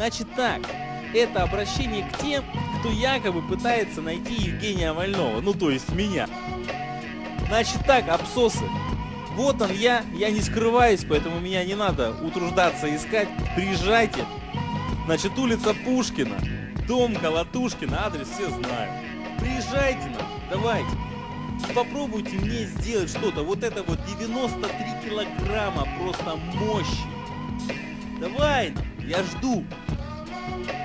Значит так, это обращение к тем, кто якобы пытается найти Евгения Вольного, ну то есть меня. Значит так, абсосы, вот он я не скрываюсь, поэтому меня не надо утруждаться искать, приезжайте. Значит, улица Пушкина, дом Колотушкина, адрес все знают. Приезжайте нам, давайте. Попробуйте мне сделать что-то, вот это вот 93 килограмма просто мощи. Давай, я жду.